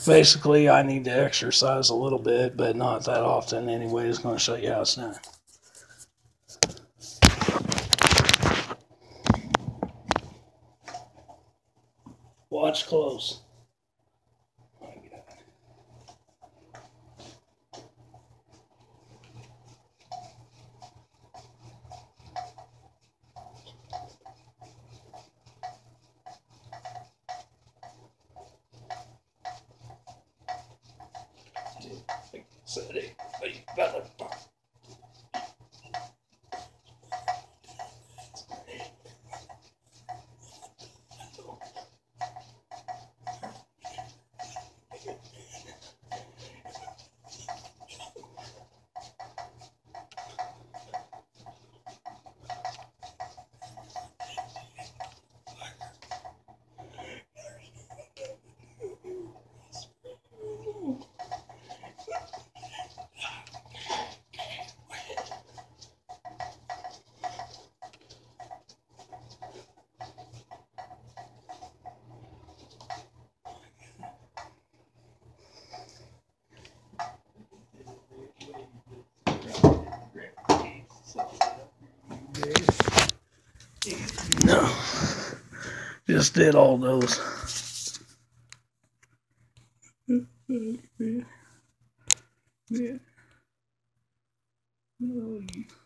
Basically, I need to exercise a little bit, but not that often anyway. It's going to show you how it's done. Watch close. No, just did all those. Yeah.